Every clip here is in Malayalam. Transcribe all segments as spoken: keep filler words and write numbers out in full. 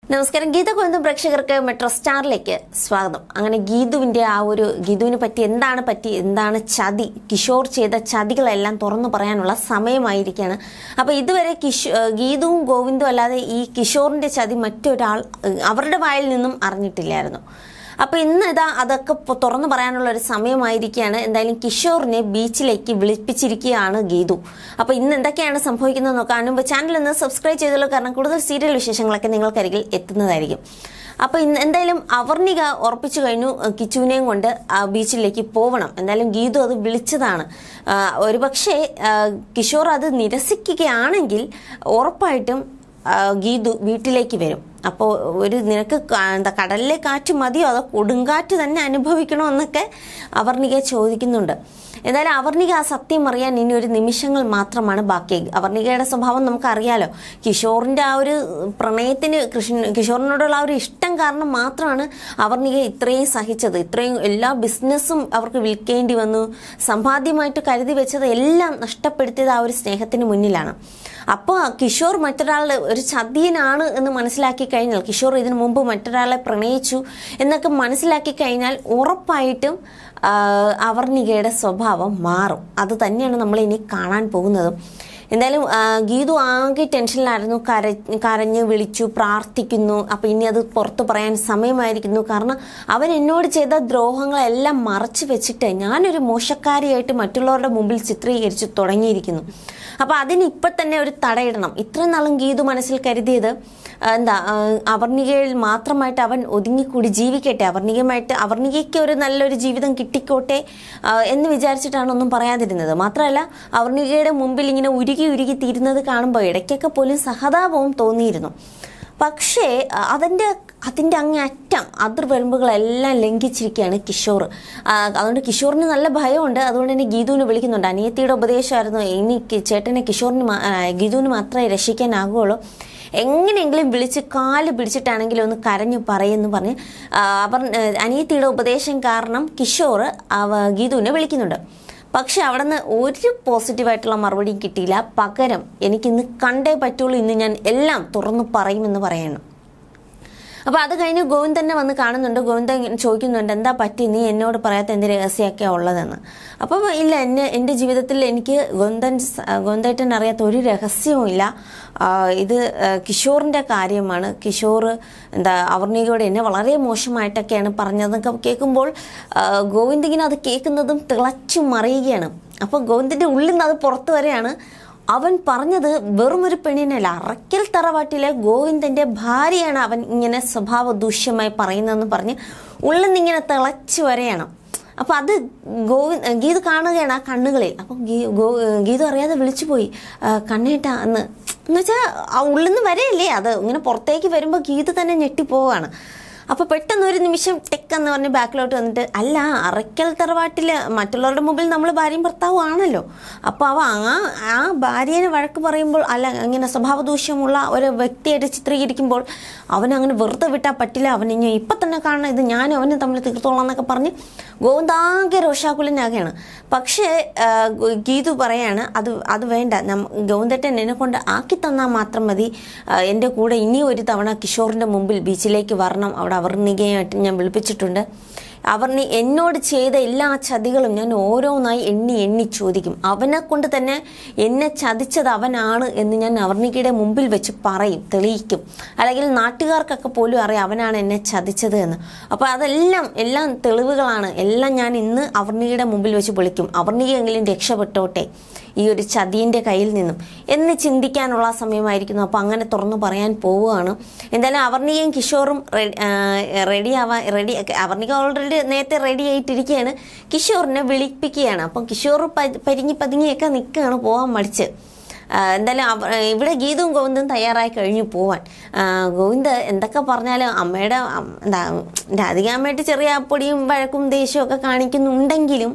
നമസ്കാരം. ഗീതഗോവിന്ദം പ്രേക്ഷകർക്ക് മെട്രോസ്റ്റാറിലേക്ക് സ്വാഗതം. അങ്ങനെ ഗീതുവിന്റെ ആ ഒരു ഗീതുവിനെ പറ്റി എന്താണ് പറ്റി എന്താണ് ചതി, കിഷോർ ചെയ്ത ചതികളെല്ലാം തുറന്നു പറയാനുള്ള സമയമായിരിക്കുകയാണ്. അപ്പൊ ഇതുവരെ കിഷോ ഗീതുവും ഗോവിന്ദും അല്ലാതെ ഈ കിഷോറിന്റെ ചതി മറ്റൊരാൾ അവരുടെ വായിൽ നിന്നും അറിഞ്ഞിട്ടില്ലായിരുന്നു. അപ്പൊ ഇന്ന് ഇതാ അതൊക്കെ തുറന്നു പറയാനുള്ള ഒരു സമയമായിരിക്കുകയാണ്. എന്തായാലും കിഷോറിനെ ബീച്ചിലേക്ക് വിളിപ്പിച്ചിരിക്കുകയാണ് ഗീതു. അപ്പൊ ഇന്ന് എന്തൊക്കെയാണ് സംഭവിക്കുന്നത് നോക്കാൻ മുമ്പ് ചാനൽ ഒന്ന് സബ്സ്ക്രൈബ് ചെയ്തല്ലോ, കാരണം കൂടുതൽ സീരിയൽ വിശേഷങ്ങളൊക്കെ നിങ്ങൾക്കരികിൽ എത്തുന്നതായിരിക്കും. അപ്പൊ ഇന്ന് എന്തായാലും അവർണിക ഉറപ്പിച്ചു കഴിഞ്ഞു കിച്ചുവിനെയും കൊണ്ട് ബീച്ചിലേക്ക് പോവണം. എന്തായാലും ഗീതു അത് വിളിച്ചതാണ്. ഒരുപക്ഷെ കിഷോർ അത് നിരസിക്കുകയാണെങ്കിൽ ഉറപ്പായിട്ടും ഗീതു വീട്ടിലേക്ക് വരും. അപ്പോൾ ഒരു നിനക്ക് എന്താ കടലിലെ കാറ്റ് മതിയോ അതോ കൊടുങ്കാറ്റ് തന്നെ അനുഭവിക്കണോ എന്നൊക്കെ അവർണിക ചോദിക്കുന്നുണ്ട്. എന്തായാലും അവർണിക ആ സത്യം അറിയാൻ ഇനി ഒരു നിമിഷങ്ങൾ മാത്രമാണ് ബാക്കി. അവർണികയുടെ സ്വഭാവം നമുക്കറിയാലോ. കിഷോറിന്റെ ആ ഒരു പ്രണയത്തിന് കൃഷ്ണ കിഷോറിനോടുള്ള ആ ഒരു ഇഷ്ടം കാരണം മാത്രമാണ് അവർണിക ഇത്രയും സഹിച്ചത്. ഇത്രയും എല്ലാ ബിസിനസ്സും അവർക്ക് വിൽക്കേണ്ടി വന്നു. സമ്പാദ്യമായിട്ട് കരുതി വെച്ചത് എല്ലാം നഷ്ടപ്പെടുത്തിയത് ആ ഒരു സ്നേഹത്തിന് മുന്നിലാണ്. അപ്പോൾ കിഷോർ മറ്റൊരാളുടെ ഒരു ചതിയനാണ് എന്ന് മനസ്സിലാക്കി കഴിഞ്ഞാൽ, കിഷോർ ഇതിനു മുമ്പ് മറ്റൊരാളെ പ്രണയിച്ചു എന്നൊക്കെ മനസ്സിലാക്കി കഴിഞ്ഞാൽ ഉറപ്പായിട്ടും അവർണികയുടെ സ്വഭാവം മാറും. അത് തന്നെയാണ് നമ്മൾ ഇനി കാണാൻ പോകുന്നത്. എന്തായാലും ഗീതു ആകെ ടെൻഷനിലായിരുന്നു. കര കരഞ്ഞ് വിളിച്ചു പ്രാർത്ഥിക്കുന്നു. അപ്പം ഇനി അത് പുറത്തു പറയാൻ സമയമായിരിക്കുന്നു. കാരണം അവൻ എന്നോട് ചെയ്ത ദ്രോഹങ്ങളെല്ലാം മറച്ചു വെച്ചിട്ട് ഞാനൊരു മോശക്കാരിയായിട്ട് മറ്റുള്ളവരുടെ മുമ്പിൽ ചിത്രീകരിച്ചു തുടങ്ങിയിരിക്കുന്നു. അപ്പം അതിന് ഇപ്പം തന്നെ ഒരു തടയിടണം. ഇത്രയും നാളും ഗീതു മനസ്സിൽ കരുതിയത് എന്താ അവർണികയിൽ മാത്രമായിട്ട് അവൻ ഒതുങ്ങിക്കൂടി ജീവിക്കട്ടെ, അവർണികയുമായിട്ട് അവർണികയ്ക്ക് ഒരു നല്ലൊരു ജീവിതം കിട്ടിക്കോട്ടെ എന്ന് വിചാരിച്ചിട്ടാണ് ഒന്നും പറയാതിരുന്നത്. മാത്രമല്ല അവർണികയുടെ മുമ്പിൽ ഇങ്ങനെ ഉരുകി ഉരുകി തീരുന്നത് കാണുമ്പോൾ ഇടയ്ക്കൊക്കെ പോലും സഹതാപവും തോന്നിയിരുന്നു. പക്ഷേ അതിൻ്റെ അതിൻ്റെ അങ്ങേ അറ്റം അതിർവരമ്പുകളെല്ലാം ലംഘിച്ചിരിക്കുകയാണ് കിഷോർ. അതുകൊണ്ട് കിഷോറിന് നല്ല ഭയമുണ്ട്. അതുകൊണ്ട് തന്നെ ഗീതുവിനെ വിളിക്കുന്നുണ്ട്. അനിയത്തിയുടെ ഉപദേശമായിരുന്നു, ഇനി ചേട്ടനെ കിഷോറിന് ഗീതുവിന് മാത്രമേ രക്ഷിക്കാനാകുള്ളൂ, എങ്ങനെയെങ്കിലും വിളിച്ച് കാല് പിടിച്ചിട്ടാണെങ്കിലും ഒന്ന് കരഞ്ഞു പറയുമെന്ന് പറഞ്ഞ് അവർ അനിയത്തിയുടെ ഉപദേശം കാരണം കിഷോർ ഗീതുവിനെ വിളിക്കുന്നുണ്ട്. പക്ഷെ അവിടെ നിന്ന് ഒരു പോസിറ്റീവായിട്ടുള്ള മറുപടിയും കിട്ടിയില്ല. പകരം എനിക്കിന്ന് കണ്ടേ പറ്റുള്ളൂ, ഇന്ന് ഞാൻ എല്ലാം തുറന്നു പറയുമെന്ന് പറയണം. അപ്പോൾ അത് കഴിഞ്ഞ് ഗോവിന്ദനെ വന്ന് കാണുന്നുണ്ട്. ഗോവിന്ദൻ ചോദിക്കുന്നുണ്ട്, എന്താ പറ്റി, നീ എന്നോട് പറയാത്ത എന്ത് രഹസ്യമൊക്കെയാണ് ഉള്ളതെന്ന്. അപ്പം ഇല്ല, എന്നെ എൻ്റെ ജീവിതത്തിൽ എനിക്ക് ഗോവിന്ദൻ ഗോവിന്ദേട്ടൻ അറിയാത്ത ഒരു രഹസ്യവും ഇല്ല. ഇത് കിഷോറിൻ്റെ കാര്യമാണ്. കിഷോർ എന്താ അവർണികയോട് എന്നെ വളരെ മോശമായിട്ടൊക്കെയാണ് പറഞ്ഞതെന്നൊക്കെ കേൾക്കുമ്പോൾ ഗോവിന്ദിങ്ങനെ അത് കേൾക്കുന്നതും തിളച്ചു മറിയുകയാണ്. അപ്പോൾ ഗോവിന്ദൻ്റെ ഉള്ളിൽ നിന്ന് അത് പുറത്തു വരെയാണ്. അവൻ പറഞ്ഞത് വെറും ഒരു പെണ്ണിനല്ല, അറയ്ക്കൽ തറവാട്ടിലെ ഗോവിന്ദന്റെ ഭാര്യയാണ് അവൻ ഇങ്ങനെ സ്വഭാവ ദൂഷ്യമായി പറയുന്നതെന്ന് പറഞ്ഞ് ഉള്ളിൽ നിന്നിങ്ങനെ തിളച്ചു വരെയാണ്. അപ്പം അത് ഗോവിന്ദ് ഗീതു കാണുകയാണ് ആ കണ്ണുകളിൽ. അപ്പം ഗീ ഗോ ഗീതു അറിയാതെ വിളിച്ചു പോയി, കണ്ണേട്ടാ എന്ന് എന്ന് വെച്ചാൽ ആ ഉള്ളിൽ നിന്ന് വരെയല്ലേ, അത് ഇങ്ങനെ പുറത്തേക്ക് വരുമ്പോൾ ഗീതു തന്നെ ഞെട്ടിപ്പോവാണ്. അപ്പോൾ പെട്ടെന്ന് ഒരു നിമിഷം ടെക്കെന്ന് പറഞ്ഞ് ബാക്കിലോട്ട് വന്നിട്ട്, അല്ല അറയ്ക്കൽ തറവാട്ടിൽ മറ്റുള്ളവരുടെ മുമ്പിൽ നമ്മൾ ഭാര്യയും ഭർത്താവും ആണല്ലോ. അപ്പോൾ അവ ആ ആ ഭാര്യനെ വഴക്ക് പറയുമ്പോൾ, അല്ല ഇങ്ങനെ സ്വഭാവദൂഷ്യമുള്ള ഒരു വ്യക്തിയായിട്ട് ചിത്രീകരിക്കുമ്പോൾ അവനങ്ങനെ വെറുതെ വിട്ടാൽ പറ്റില്ല, അവൻ ഇനി ഇപ്പം തന്നെ കാണണം, ഇത് ഞാനും അവനും തമ്മിൽ തീർത്തോളാം എന്നൊക്കെ പറഞ്ഞ് ഗോവിന്ദാകെ രോഷാകുലനാകെയാണ്. പക്ഷേ ഗീതു പറയാണ്, അത് അത് വേണ്ട, ഗോവിന്ദേട്ടൻ എന്നെ കൊണ്ട് ആക്കി തന്നാൽ മാത്രം മതി, എൻ്റെ കൂടെ ഇനി ഒരു തവണ കിഷോറിൻ്റെ മുമ്പിൽ ബീച്ചിലേക്ക് വരണം, അവിടെ അവർണികയായിട്ട് ഞാൻ വിളിപ്പിച്ചിട്ടുണ്ട്, അവർണി എന്നോട് ചെയ്ത എല്ലാ ചതികളും ഞാൻ ഓരോന്നായി എണ്ണി എണ്ണി ചോദിക്കും, അവനെ കൊണ്ട് തന്നെ എന്നെ ചതിച്ചത് അവനാണ് എന്ന് ഞാൻ അവർണികയുടെ മുമ്പിൽ വെച്ച് പറയും, തെളിയിക്കും, അല്ലെങ്കിൽ നാട്ടുകാർക്കൊക്കെ പോലും അറിയാം അവനാണ് എന്നെ ചതിച്ചത് എന്ന്. അപ്പോൾ അതെല്ലാം എല്ലാം തെളിവുകളാണ്, എല്ലാം ഞാൻ ഇന്ന് അവർണികയുടെ മുമ്പിൽ വെച്ച് വിളിക്കും, അവർണികയെങ്കിലും രക്ഷപ്പെട്ടോട്ടെ ഈ ഒരു ചതിൻ്റെ കയ്യിൽ നിന്നും എന്ന് ചിന്തിക്കാനുള്ള സമയമായിരിക്കുന്നു. അപ്പോൾ അങ്ങനെ തുറന്നു പറയാൻ പോവുകയാണ്. എന്തായാലും അവർണികയും കിഷോറും റെഡി ആവാൻ റെഡി അവർണിക ഓൾറെഡി നേരത്തെ റെഡി ആയിട്ടിരിക്കുകയാണ്. കിഷോറിനെ വിളിപ്പിക്കുകയാണ്. അപ്പം കിഷോർ പരിങ്ങി പതുങ്ങിയൊക്കെ നിൽക്കുകയാണ്, പോകാൻ മടിച്ച്. എന്തായാലും ഇവിടെ ഗീതവും ഗോവിന്ദും തയ്യാറായി കഴിഞ്ഞു പോവാൻ. ഗോവിന്ദ് എന്തൊക്കെ പറഞ്ഞാലും അമ്മയുടെ എന്താ രാധികാമ്മയായിട്ട് ചെറിയ പൊടിയും വഴക്കും ദേഷ്യവും ഒക്കെ കാണിക്കുന്നുണ്ടെങ്കിലും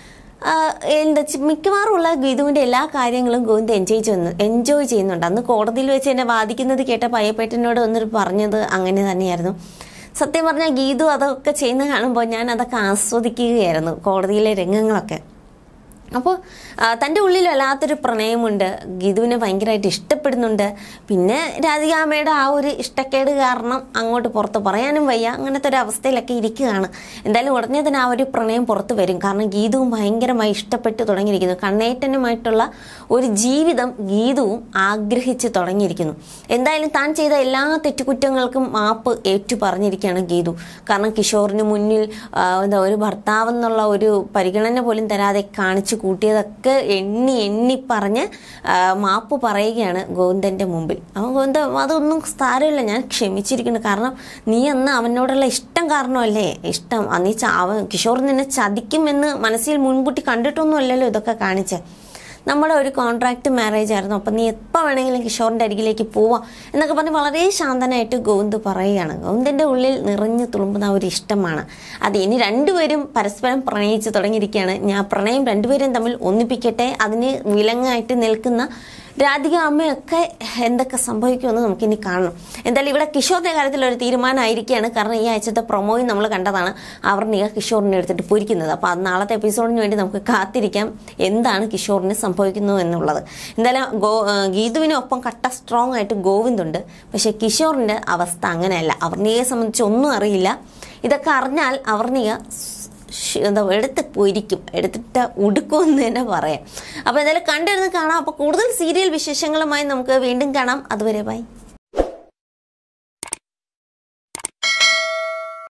എന്താ മിക്കവാറുമുള്ള ഗീതുവിൻ്റെ എല്ലാ കാര്യങ്ങളും ഗോവിന്ദ് എൻജോയ് ചെയ്യുന്നു എൻജോയ് ചെയ്യുന്നുണ്ട്. അന്ന് കോടതിയിൽ വെച്ച് എന്നെ വാദിക്കുന്നത് കേട്ട പയ്യപ്പേട്ടനോട് വന്നിട്ട് പറഞ്ഞത് അങ്ങനെ തന്നെയായിരുന്നു. സത്യം പറഞ്ഞാൽ ഗീതു അതൊക്കെ ചെയ്യുന്ന കാണുമ്പോൾ ഞാൻ അതൊക്കെ ആസ്വദിക്കുകയായിരുന്നു, കോടതിയിലെ രംഗങ്ങളൊക്കെ. അപ്പോൾ തൻ്റെ ഉള്ളിൽ വല്ലാത്തൊരു പ്രണയമുണ്ട്, ഗീതുവിനെ ഭയങ്കരമായിട്ട് ഇഷ്ടപ്പെടുന്നുണ്ട്. പിന്നെ രാധികാമ്മയുടെ ആ ഒരു ഇഷ്ടക്കേട് കാരണം അങ്ങോട്ട് പുറത്ത് പറയാനും വയ്യ, അങ്ങനത്തെ ഒരു അവസ്ഥയിലൊക്കെ ഇരിക്കുകയാണ്. എന്തായാലും ഉടനെ തന്നെ ആ ഒരു പ്രണയം പുറത്ത് വരും. കാരണം ഗീതുവും ഭയങ്കരമായി ഇഷ്ടപ്പെട്ട് തുടങ്ങിയിരിക്കുന്നു. കണ്ണേറ്റനുമായിട്ടുള്ള ഒരു ജീവിതം ഗീതുവും ആഗ്രഹിച്ച് തുടങ്ങിയിരിക്കുന്നു. എന്തായാലും താൻ ചെയ്ത എല്ലാ തെറ്റുകുറ്റങ്ങൾക്കും മാപ്പ് ഏറ്റു പറഞ്ഞിരിക്കുകയാണ് ഗീതു. കാരണം കിഷോറിന് മുന്നിൽ എന്താ ഒരു ഭർത്താവെന്നുള്ള ഒരു പരിഗണന പോലും തരാതെ കാണിച്ചു കൂട്ടിയതൊക്കെ എണ്ണി എണ്ണി പറഞ്ഞ് മാപ്പ് പറയുകയാണ് ഗോവിന്ദൻ്റെ മുമ്പിൽ. അവൻ ഗോവിന്ദ അതൊന്നും സാരമില്ല, ഞാൻ ക്ഷമിച്ചിരിക്കുന്നു. കാരണം നീ അന്ന് അവനോടുള്ള ഇഷ്ടം കാരണമല്ലേ, ഇഷ്ടം നീ അവൻ കിഷോർ നിന്നെ ചതിക്കുമെന്ന് മനസ്സിൽ മുൻകൂട്ടി കണ്ടിട്ടൊന്നും അല്ലല്ലോ ഇതൊക്കെ കാണിച്ചേ. നമ്മുടെ ഒരു കോൺട്രാക്ട് മാരേജ് ആയിരുന്നു, അപ്പം നീ എപ്പോൾ വേണമെങ്കിലും കിഷോറിൻ്റെ അരികിലേക്ക് പോവാം എന്നൊക്കെ പറഞ്ഞ് വളരെ ശാന്തനായിട്ട് ഗോവിന്ദ് പറയുകയാണ്. ഗോവിന്ദൻ്റെ ഉള്ളിൽ നിറഞ്ഞു തുളുമ്പുന്ന ഒരു ഇഷ്ടമാണ് അത്. ഇനി രണ്ടുപേരും പരസ്പരം പ്രണയിച്ച് തുടങ്ങിയിരിക്കുകയാണ്. ഞാൻ പ്രണയം രണ്ടുപേരും തമ്മിൽ ഒന്നിപ്പിക്കട്ടെ. അതിന് വിലങ്ങായിട്ട് നിൽക്കുന്ന രാധിക അമ്മയൊക്കെ എന്തൊക്കെ സംഭവിക്കുമെന്ന് നമുക്കിനി കാണണം. എന്തായാലും ഇവിടെ കിഷോറിൻ്റെ കാര്യത്തിൽ ഒരു തീരുമാനമായിരിക്കുകയാണ്. കാരണം ഈ ആഴ്ചത്തെ പ്രൊമോയും നമ്മൾ കണ്ടതാണ്, അവർണിക കിഷോറിനെ എടുത്തിട്ട് പൊരിക്കുന്നത്. അപ്പോൾ അത് നാളത്തെ എപ്പിസോഡിന് വേണ്ടി നമുക്ക് കാത്തിരിക്കാം എന്താണ് കിഷോറിന് സംഭവിക്കുന്നു എന്നുള്ളത്. എന്തായാലും ഗോ ഗീതുവിനൊപ്പം കട്ട സ്ട്രോങ് ആയിട്ട് ഗോവിന്ദുണ്ട്. പക്ഷേ കിഷോറിൻ്റെ അവസ്ഥ അങ്ങനെയല്ല. അവർണികയെ സംബന്ധിച്ച് ഒന്നും അറിയില്ല. ഇതൊക്കെ അറിഞ്ഞാൽ അവർണിക എന്താ എടുത്ത് പൊരിക്കും, എടുത്തിട്ട് ഉടുക്കുമെന്ന് തന്നെ പറയാം. അപ്പോൾ എന്തായാലും കണ്ടിരുന്ന് കാണാം. അപ്പോൾ കൂടുതൽ സീരിയൽ വിശേഷങ്ങളുമായി നമുക്ക് വീണ്ടും കാണാം. അതുവരെ ബൈ.